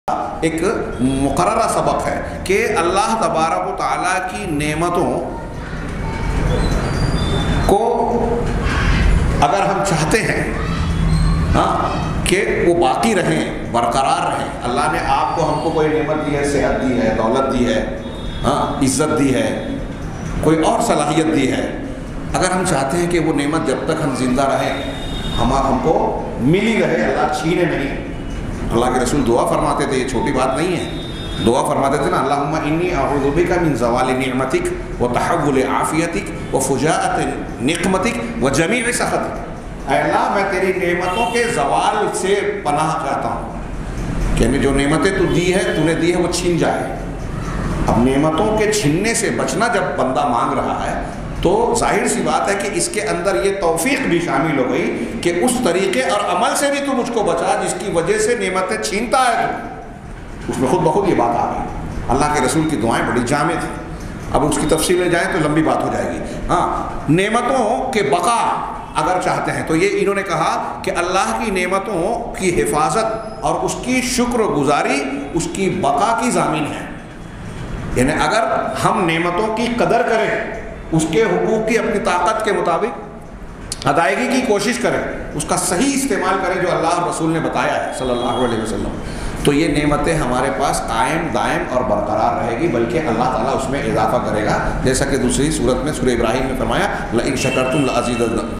ایک مقررہ سبق ہے کہ اللہ تبارک و تعالیٰ کی نعمتوں کو اگر ہم چاہتے ہیں کہ وہ باقی رہیں، برقرار رہیں. اللہ نے آپ کو ہم کو کوئی نعمت دی ہے، صحت دی ہے، دولت دی ہے، عزت دی ہے، کوئی اور صلاحیت دی ہے. اگر ہم چاہتے ہیں کہ وہ نعمت جب تک ہم زندہ رہیں ہم کو ملی رہے، اللہ چھینے نہیں. اللہ کے رسول دعا فرماتے تھے، یہ چھوٹی بات نہیں ہے. دعا فرماتے تھے نا، اللہم انی اعوذ بک من زوال نعمتک وتحول عافیتک وفجاءۃ نقمتک وجمیع سخطک. اے اللہ، میں تیری نعمتوں کے زوال سے پناہ چاہتا ہوں کہ جو نعمتیں تو دی ہے، تو نے دی ہے، وہ چھین جائے. اب نعمتوں کے چھننے سے بچنا جب بندہ مانگ رہا ہے تو ظاہر سی بات ہے کہ اس کے اندر یہ توفیق بھی شامل ہو گئی کہ اس طریقے اور عمل سے بھی تو مجھ کو بچا جس کی وجہ سے نعمتیں چھینتا ہے. تو اس میں خود بخود یہ بات آ گئی. اللہ کے رسول کی دعائیں بڑی جامع تھیں. اب اس کی تفصیل میں جائیں تو لمبی بات ہو جائے گی. نعمتوں کے بقا اگر چاہتے ہیں تو یہ انہوں نے کہا کہ اللہ کی نعمتوں کی حفاظت اور اس کی شکر گزاری اس کی بقا کی ضامن ہے. یعنی اگر ہم نعمتوں کی قدر کریں، اس کے حقوق کی اپنی طاقت کے مطابق ادائیگی کی کوشش کریں، اس کا صحیح استعمال کریں جو اللہ رسول نے بتایا ہے صلی اللہ علیہ وسلم، تو یہ نعمتیں ہمارے پاس قائم دائم اور برقرار رہے گی، بلکہ اللہ تعالیٰ اس میں اضافہ کرے گا. جیسا کہ دوسری صورت میں سورہ ابراہیم میں فرمایا، لئن شکرتم لأزیدنکم.